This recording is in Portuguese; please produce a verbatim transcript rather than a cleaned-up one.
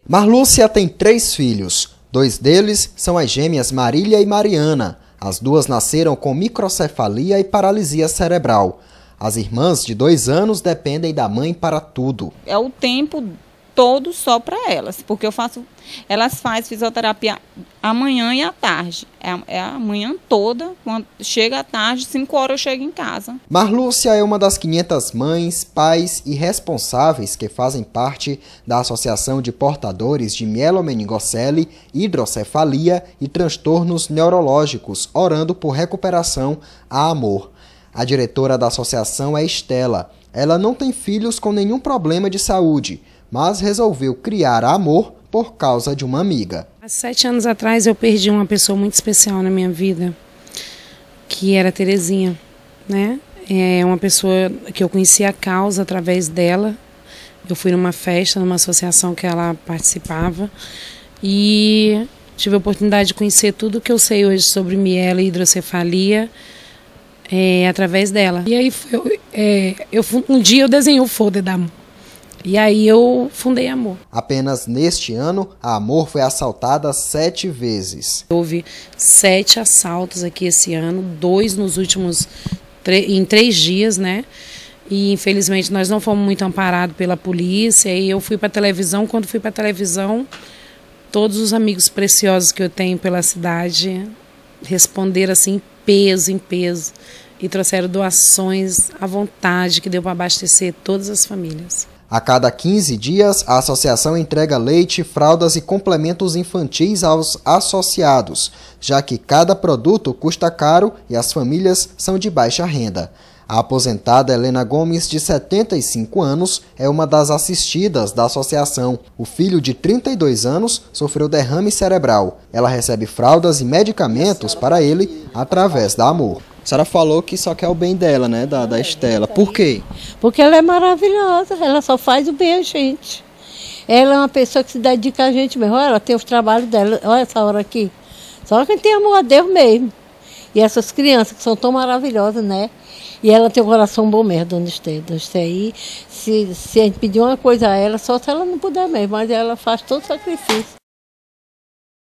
Marlúcia tem três filhos. Dois deles são as gêmeas Marília e Mariana. As duas nasceram com microcefalia e paralisia cerebral. As irmãs de dois anos dependem da mãe para tudo. É o tempo todo só para elas, porque eu faço, elas fazem fisioterapia amanhã e à tarde. É, é a manhã toda, quando chega à tarde, cinco horas eu chego em casa. Marlúcia é uma das quinhentas mães, pais e responsáveis que fazem parte da Associação de Portadores de Mielomeningocele, Hidrocefalia e Transtornos Neurológicos, orando por recuperação a Amor. A diretora da associação é Estela. Ela não tem filhos com nenhum problema de saúde, mas resolveu criar a Amor por causa de uma amiga. Há sete anos atrás eu perdi uma pessoa muito especial na minha vida, que era a Terezinha, né? É uma pessoa que eu conheci a causa através dela. Eu fui numa festa, numa associação que ela participava e tive a oportunidade de conhecer tudo que eu sei hoje sobre mielo e hidrocefalia é, através dela. E aí eu, é, eu, um dia eu desenhei o folder da Amor. E aí eu fundei a Amor. Apenas neste ano, a Amor foi assaltada sete vezes. Houve sete assaltos aqui esse ano, dois nos últimos em três dias, né? E infelizmente nós não fomos muito amparados pela polícia. E eu fui para a televisão. Quando fui para a televisão, todos os amigos preciosos que eu tenho pela cidade responderam assim, em peso, em peso. E trouxeram doações à vontade, que deu para abastecer todas as famílias. A cada quinze dias, a associação entrega leite, fraldas e complementos infantis aos associados, já que cada produto custa caro e as famílias são de baixa renda. A aposentada Helena Gomes, de setenta e cinco anos, é uma das assistidas da associação. O filho, de trinta e dois anos, sofreu derrame cerebral. Ela recebe fraldas e medicamentos para ele através da Amor. A senhora falou que só quer o bem dela, né, da, da Estela. Por quê? Porque ela é maravilhosa, ela só faz o bem a gente. Ela é uma pessoa que se dedica a gente mesmo. Olha, ela tem os trabalhos dela, olha essa hora aqui. Só quem tem amor a Deus mesmo. E essas crianças que são tão maravilhosas, né? E ela tem um coração bom mesmo, dona Estela. Dona Estela aí, se, se a gente pedir uma coisa a ela, só se ela não puder mesmo, mas ela faz todo o sacrifício.